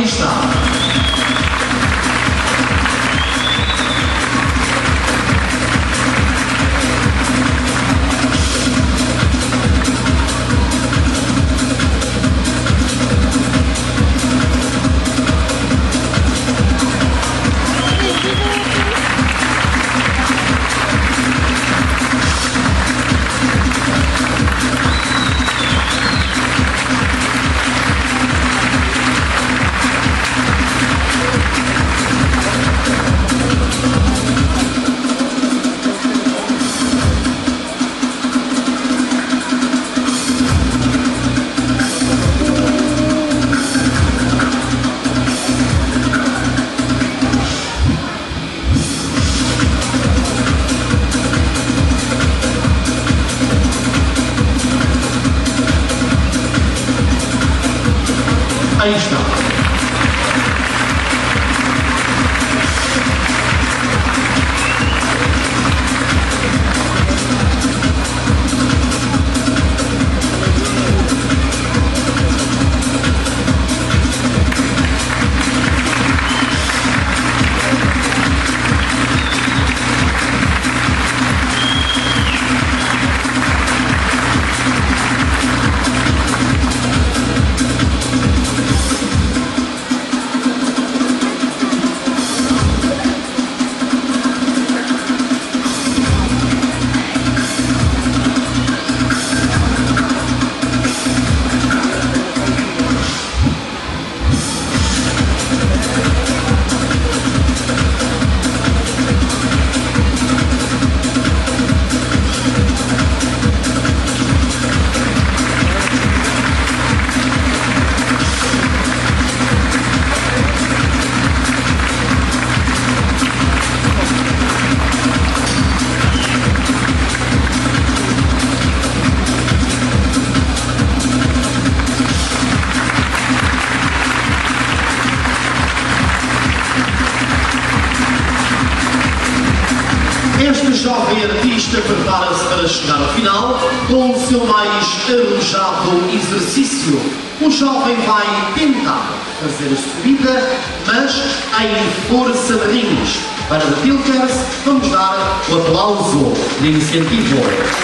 Aí está. Aí está. Este jovem artista prepara-se para chegar ao final com o seu mais arrojado exercício. O jovem vai tentar fazer a subida, mas em força de rins. Para o Teelkers, vamos dar o aplauso de incentivo.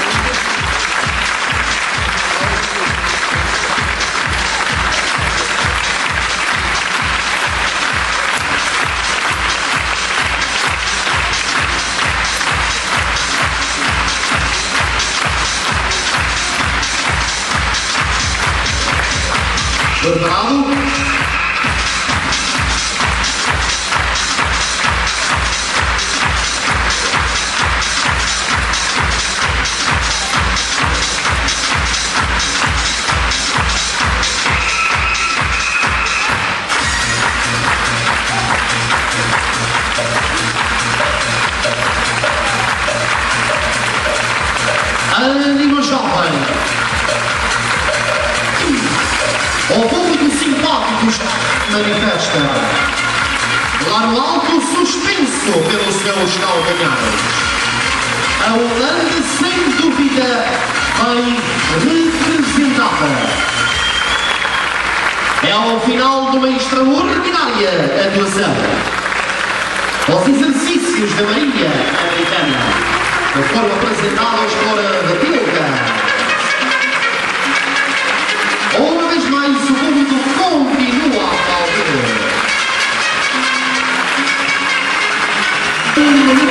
Preparado? Ânimo jovem! O público simpático manifesta lá no alto suspenso pelos seus calcanhares. A Holanda, sem dúvida, bem representada. É ao final de uma extraordinária atuação. Os exercícios da Marinha Americana foram apresentados por a Teelkers. Uma vez mais o público continua a aplaudir.